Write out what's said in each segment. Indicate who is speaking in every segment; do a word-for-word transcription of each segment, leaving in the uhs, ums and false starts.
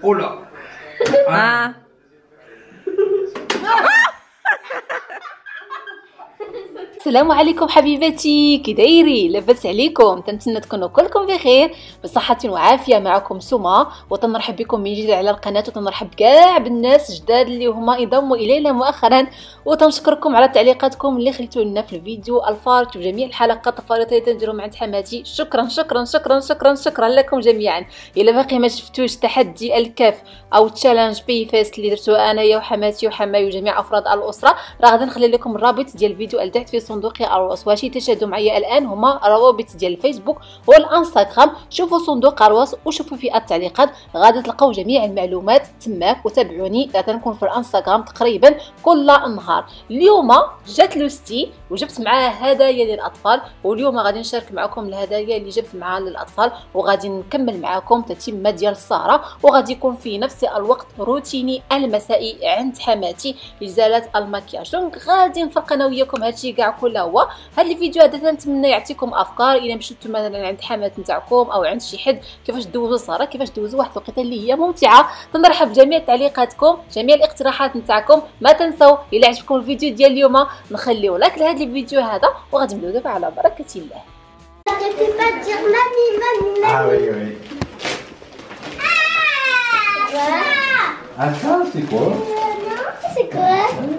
Speaker 1: اولا
Speaker 2: اه السلام عليكم حبيباتي، كي دايري؟ لاباس عليكم؟ تنتمنى تكونوا كلكم بخير بصحه وعافيه. معكم سما وتنرحب بكم من جديد على القناه، وتنرحب كاع بالناس جداد اللي هما انضموا الينا مؤخرا، وتنشكركم على تعليقاتكم اللي خليتوا لنا في الفيديو الفارط وجميع الحلقات الفارطه اللي تنديرهم عند حماتي. شكرا شكرا شكرا شكرا شكرا لكم جميعا. الا باقي ما شفتوش تحدي الكاف او تشالنج بي فيست اللي درتو انايا وحماتي وحماي وجميع افراد الاسره، راه غادي نخلي لكم الرابط ديال الفيديو تحت في صندوق الوصف. واش تشاهدوا معايا الان هما روابط ديال الفيسبوك والانستغرام، شوفوا صندوق الوصف وشوفوا في التعليقات، غادي تلقاو جميع المعلومات تماك. وتابعوني غادي نكون في الانستغرام تقريبا كل نهار. اليوم جات لوستي وجبت معاه هدايا للاطفال، واليوم غادي نشارك معكم الهدايا اللي جبت معاه للاطفال، وغادي نكمل معكم تتمه ديال السهره، وغادي يكون في نفس الوقت روتيني المسائي عند حماتي لازاله المكياج. دونك غادي نفرق انا وياكم هادشي كاع كله. هو هاد الفيديو هذا نتمنى يعطيكم افكار الا مشيتو مثلا عند حمات نتاعكم او عند شي حد، كيفاش دوزوا السهره، كيفاش دوزوا واحد الوقيته اللي هي ممتعه. تنرحب بجميع تعليقاتكم، جميع الاقتراحات نتاعكم. ما تنسوا الا عجبكم الفيديو ديال اليوم نخليو لايك لهذا الفيديو هذا، وغادي نبداو دابا على بركه الله.
Speaker 1: Ah oui, oui. Ah ça, c'est quoi?
Speaker 3: C'est quoi?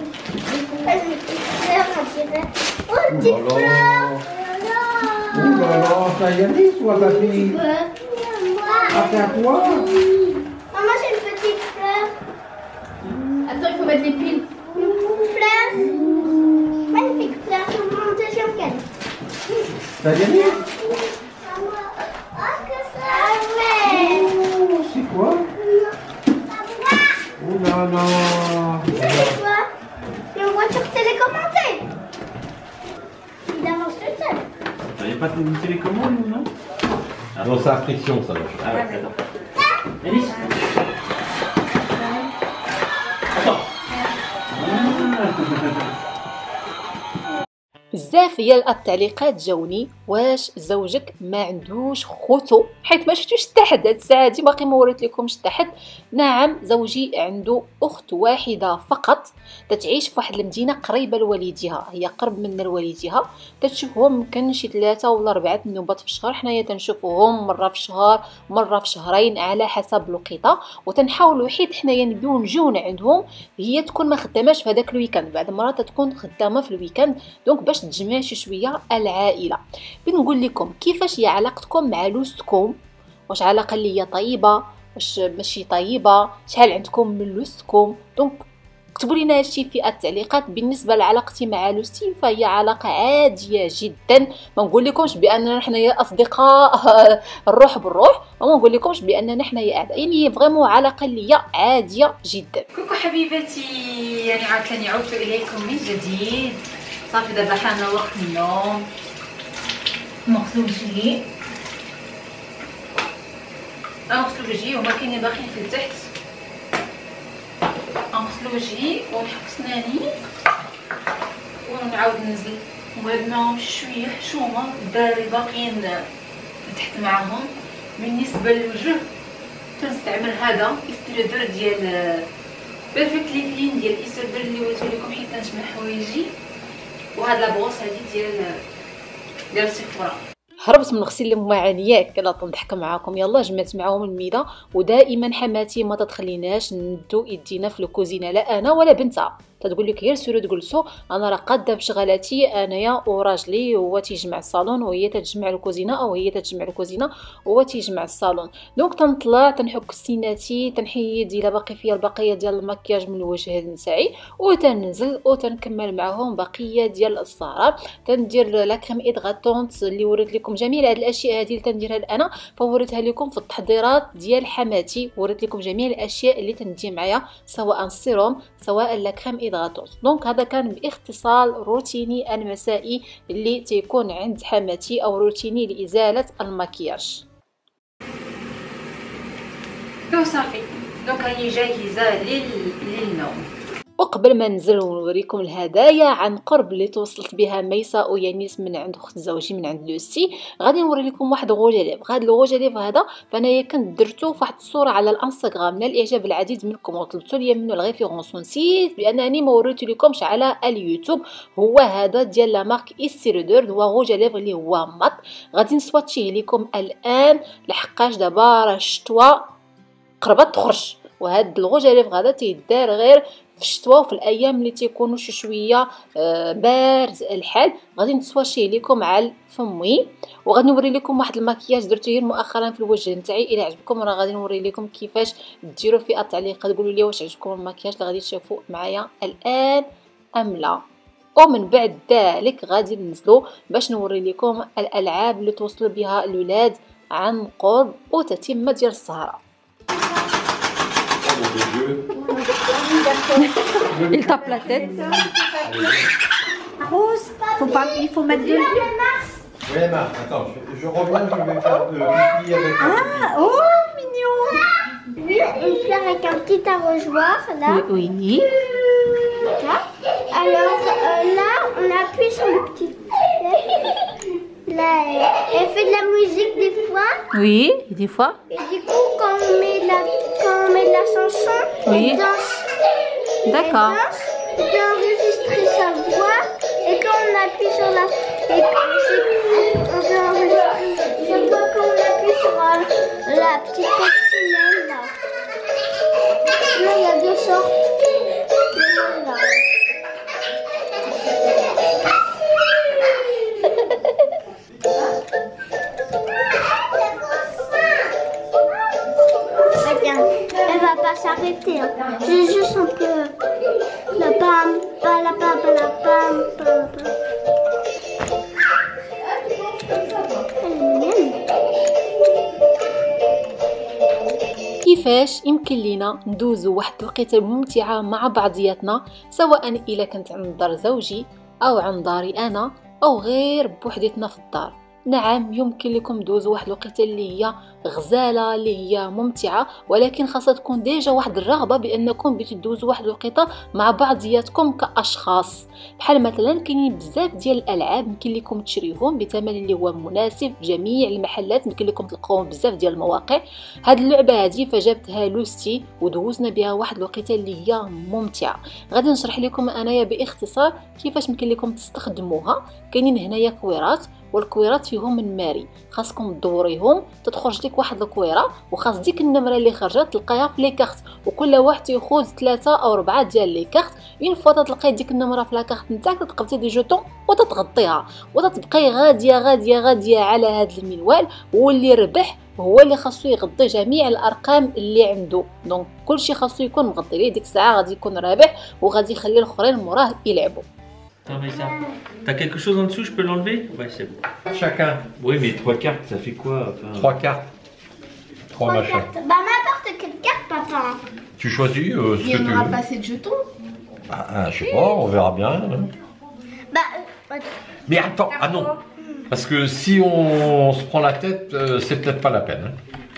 Speaker 3: Oh, petit fleur.
Speaker 1: Oh là là, ça y est, soit ta fille. Ah, c'est à toi?
Speaker 3: Maman, j'ai une petite fleur.
Speaker 2: Attends, il faut mettre les piles.
Speaker 3: Une fleur. Magnifique fleur. Mon deuxième cadeau.
Speaker 1: Ça y est?
Speaker 3: Ah, que ça. Ah ouais.
Speaker 1: Oh, c'est quoi? Oh là là.
Speaker 3: C'est quoi? Une voiture télécommandée. Il avance tout seul.
Speaker 4: T'avais pas de télécommande ou non?
Speaker 5: Ah non, c'est à friction ça. Là.
Speaker 4: Ah ouais, d'accord. Alice. Attends.
Speaker 2: بزاف ديال التعليقات جاوني، واش زوجك ما عندوش خوتو؟ حيت ما شفتوش حتى حد هاد الساعه هادي، باقي ما وريت لكمش حتى حد. نعم، زوجي عنده اخت واحده فقط تتعيش في واحد المدينه قريبه لوالديها، هي قرب من والديها. تتشوفهم يمكن شي ثلاثه ولا اربعه النوبات في الشهر، حنايا تنشوفوهم مره في الشهر مره في شهرين على حسب الوقيته. وتنحاولوا حيت حنايا نبداو نجيو عندهم، هي تكون ما خداماش في هذاك الويكاند، بعد مرات تكون خدامه في الويكاند، دونك باش تجمع شي شويه العائله. بنقول لكم كيفاش هي علاقتكم مع لوستكم، واش علاقه اللي هي طيبه، واش ماشي طيبه، شحال عندكم من لوستكم. دونك اكتبوا لنا هادشي في التعليقات. بالنسبه لعلاقتي مع لوستي فهي علاقه عاديه جدا، ما نقول لكمش باننا حنايا اصدقاء الروح بالروح، وما نقول لكمش باننا حنايا اعداء، يعني هي فريمون علاقه اللي هي عاديه جدا.
Speaker 6: كوكو حبيباتي، يعني عاوتاني عدت اليكم من جديد. صافي دابا حان وقت النوم، نغسلو وجهي، نغسلو وجهي وهما كاينين باقيين في التحت. نغسلو وجهي ونحك سناني ونعاود ننزل، وهاد معاهم شويه حشومه الدراري باقيين تحت معاهم. بالنسبه للوجه تنستعمل هذا استرادور ديال بيرفكتلي كلين ديال استرادور اللي وريتو لكم حيت تنجمع حوايجي، وهاد لابوص هادي ديال ديال سيفورا.
Speaker 2: هربت من غسيل المواعين ياك، يلا نضحك معاكم. يلا جمعت معاهم الميده، ودائما حماتي ما تتخليناش ندو يدينا في الكوزينه، لا انا ولا بنتها. تقول لك غير سيرو تجلسوا، انا راه قاده بشغلاتي انايا وراجلي، هو تيجمع الصالون وهي تتجمع الكوزينه، او هي تتجمع الكوزينه وهو تيجمع الصالون. دونك تنطلع تنحك سيناتي، تنحيد الا باقي فيا البقيه ديال المكياج من الوجه نتاعي، وتنزل وتنكمل معاهم بقيه ديال السهره. تندير لا كريم ادغاتونت اللي وريت لكم جميع هاد الاشياء هذه اللي تنديرها انا، فوريتها لكم في التحضيرات ديال حماتي، وريت لكم جميع الاشياء اللي تندي معايا، سواء السيروم سواء لا كريم. دونك هذا كان باختصار روتيني المسائي اللي تيكون عند حماتي، او روتيني لازاله المكياج.
Speaker 6: صافي دونك راني جاهزه لل... للنوم.
Speaker 2: وقبل ما ننزل ونوريكم الهدايا عن قرب اللي توصلت بها ميسا ويانيس من عند اخت زوجي من عند لوسي، غادي نوري لكم واحد غوجاليف. هذا الغوجاليف هذا فانايا كنت درتو في واحد الصوره على الانستغرام نال اعجاب العديد منكم وطلبتوا لي منه الريفيرونس ونسيت بانني ما وريت لكمش على اليوتيوب. هو هذا ديال لا مارك إستيرودور، هو غوجاليف اللي هو مط. غادي نسواتشيه لكم الان لحقاش دابا راه الشتوى قربت تخرج، وهاد الغوجاليف غادا تيدار غير في الشتوى وفي الايام اللي تيكونوا شي شويه بارد الحال. غادي نسواشيه لكم على فمي وغادي نوري لكم واحد المكياج درتو غير مؤخرا في الوجه نتاعي. الى عجبكم راه غادي نوري لكم كيفاش ديروا في التعليقات، تقولوا لي واش عجبكم المكياج اللي غادي تشوفوا معايا الان ام لا. ومن بعد ذلك غادي ننزلوا باش نوري لكم الالعاب اللي توصلوا بها الاولاد عن قرب وتتمه ديال السهره. Il tape la tête.
Speaker 7: Rose, faut pas, il faut mettre de l'huile.
Speaker 5: Oui, Marc, attends, je, je reviens, je vais faire de pipi avec la pipi.
Speaker 7: Ah, oh, mignon.
Speaker 3: Oui, une fleur avec un petit arrosoir là.
Speaker 2: Oui, oui.
Speaker 3: Là. Alors euh, là, on appuie sur le petit. Là, elle fait de la musique des fois.
Speaker 2: Oui, des fois.
Speaker 3: Et du coup, quand on met de la, quand on met de la chanson,
Speaker 2: Oui.
Speaker 3: elle danse.
Speaker 2: D'accord.
Speaker 3: Elle danse, on peut enregistrer sa voix. Et quand on appuie sur la, et quand on peut enregistrer sa voix quand on appuie sur euh, la petite coccinelle là. Là, il y a deux sortes. Là. Regarde, elle va pas s'arrêter. Hein. J'ai juste un peu la pam, pas la pam, pas la pam, pas la pam.
Speaker 2: كيفاش يمكن لينا ندوزو واحد الوقيته ممتعه مع بعضياتنا، سواء الا كنت عند دار زوجي او عند داري انا او غير بوحدتنا في الدار. نعم يمكن لكم دوزوا واحد الوقيته اللي هي غزاله اللي هي ممتعه، ولكن خاصها تكون ديجا واحد الرغبه بانكم بتدوزوا واحد الوقيته مع بعضياتكم كاشخاص. بحال مثلا كاينين بزاف ديال الالعاب يمكن لكم تشريوهم بثمن اللي هو مناسب في جميع المحلات، يمكن لكم تلقاوهم بزاف ديال المواقع. هاد اللعبه هذه فجابتها لوستي ودوزنا بها واحد الوقيته اللي هي ممتعه. غادي نشرح لكم انايا باختصار كيفاش يمكن لكم تستخدموها. كاينين هنايا كويرات والكويرات فيهم من ماري، خاصكم تدوريهم تتخرج لك واحد الكويره وخاص ديك النمره اللي خرجت تلقايها في لي كارت، وكل واحد ياخذ ثلاثه او اربعه ديال لي كارت. اون فوا تلقاي ديك النمره في لا كارت نتاعك تقبطي دي جوطون وتتغطيها وتتبقاي غاديه غاديه غاديه على هذا المنوال، واللي ربح هو اللي خاصو يغطي جميع الارقام اللي عنده. دونك كلشي خاصو يكون مغطي ليه، ديك الساعه غادي يكون رابح وغادي يخلي الاخرين موراه يلعبوا.
Speaker 4: Attends, ça. T'as quelque chose en dessous, je peux l'enlever? Ouais, c'est bon.
Speaker 5: Chacun.
Speaker 4: Oui, mais trois cartes, ça fait quoi enfin...
Speaker 5: Trois cartes. Trois
Speaker 3: Trois
Speaker 5: machins.
Speaker 3: cartes. Bah n'importe quelle carte, papa.
Speaker 5: Tu choisis euh, ce
Speaker 6: Il
Speaker 5: que
Speaker 6: n'y
Speaker 5: tu
Speaker 6: aura
Speaker 5: veux.
Speaker 6: pas assez de jetons.
Speaker 5: Ah, ah, je sais pas, on verra bien.
Speaker 3: Bah, euh,
Speaker 5: Mais attends, ah non. Parce que si on se prend la tête, euh, c'est peut-être pas la peine. hein.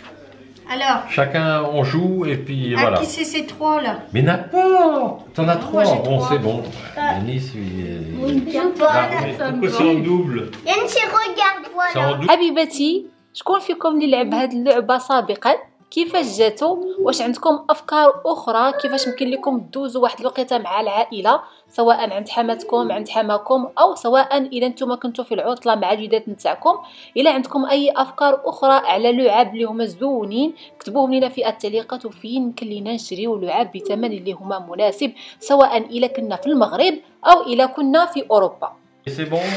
Speaker 7: Alors,
Speaker 5: Chacun, on joue et puis
Speaker 7: à
Speaker 5: voilà.
Speaker 7: qui c'est ces trois là?
Speaker 5: Mais n'importe. T'en as trois.
Speaker 7: j'ai
Speaker 5: Bon,
Speaker 7: trois.
Speaker 5: c'est bon. Denis, il est-
Speaker 3: voilà.
Speaker 4: Pourquoi c'est en double?
Speaker 3: Yancy, regarde,
Speaker 5: c'est en
Speaker 3: voilà.
Speaker 5: double.
Speaker 2: حبيباتي شكون فيكم اللي لعب هاد اللعبه سابقا؟ كيفاش جاتو؟ واش عندكم افكار اخرى كيفاش يمكن لكم تدوزوا واحد الوقيته مع العائله، سواء عند حماتكم عند حماكم او سواء الا نتوما كنتو في العطله مع الجدات نتاعكم؟ الا عندكم اي افكار اخرى على لعب اللي هما زوينين كتبوهم لنا في التعليقات، وفين يمكن لينا نشريو لعب بثمن اللي هما مناسب، سواء الا كنا في المغرب او الا كنا في اوروبا.
Speaker 5: C'est bon.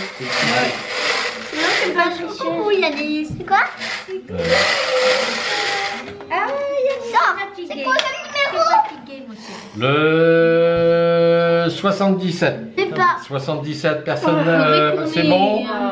Speaker 3: Non, c'est pas chaud. Oui, il y a des. C'est quoi?
Speaker 7: Ah, il y a des
Speaker 3: Non, c'est quoi le numéro?
Speaker 5: Le soixante-dix-sept.
Speaker 3: C'est pas.
Speaker 5: soixante-dix-sept, personne. euh, c'est bon.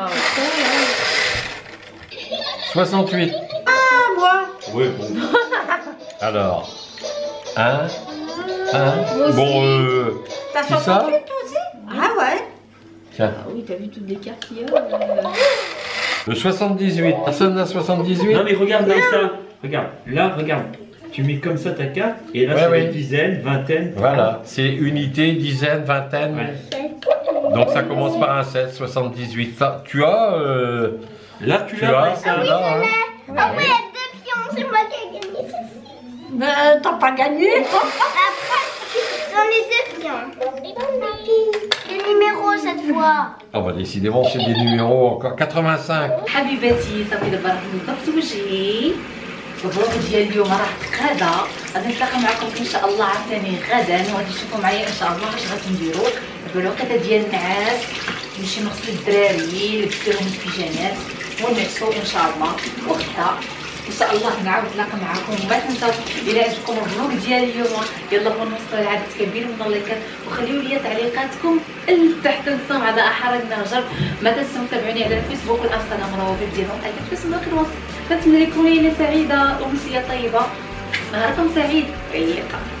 Speaker 5: soixante-huit.
Speaker 7: Ah, moi.
Speaker 5: Oui, bon. Alors, un, un. Bon, euh.
Speaker 7: T'as
Speaker 5: C'est ça?
Speaker 7: soixante-huit toi aussi? Ah ouais.
Speaker 5: Tiens.
Speaker 6: Ah oui, t'as vu toutes les cartes qu'il y a. euh.
Speaker 5: Le soixante-dix-huit. Personne n'a soixante-dix-huit?
Speaker 4: Non, mais regarde là, ça. Regarde, là, regarde. Tu mets comme ça ta carte et là
Speaker 5: Ouais,
Speaker 4: c'est
Speaker 5: oui.
Speaker 4: des dizaines, vingtaines.
Speaker 5: Voilà, c'est unité, dizaine, vingtaine.
Speaker 4: Ouais.
Speaker 5: Donc ça commence par un sept, soixante-dix-huit. Ça, tu as. euh,
Speaker 4: Là tu,
Speaker 5: tu
Speaker 4: l'as,
Speaker 5: as.
Speaker 4: ouais, ça.
Speaker 5: là, hein.
Speaker 3: Ah oui, il y a deux pions, c'est moi qui ai gagné ceci.
Speaker 7: Mais t'as pas gagné.
Speaker 3: Après, j'en ai deux pions. Les numéros cette fois.
Speaker 5: Ah bah décidément, c'est des numéros encore. quatre-vingt-cinq.
Speaker 6: حبيباتي صافي دابا راه نظفت وجهي. الفلوق ديال اليوم راه تقادا. غادي نتلاقى معكم ان شاء الله عاوتاني غدا وغادي تشوفوا معايا ان شاء الله اش غادي نديروا. دابا الوقيته ديال النعاس نمشي نغسل الدراري لبس لهم البيجامات ونعسوا ان شاء الله وغدا ان شاء الله نعاود نتلاقى معكم. وما تنساوش الى عجبكم الفلوق ديال اليوم يلا بغيو نوصلوا لعدد كبير من اللايكات وخليوا لي تعليقاتكم لتحت. تنسوا على احرج نهجر. ما تنسوا تابعوني على الفيسبوك والانستغرام روابط ديالهم تحت في صندوق الوصف. نتمنى لكم ليله سعيده وامسيه طيبه. نهاركم سعيد. عليقه.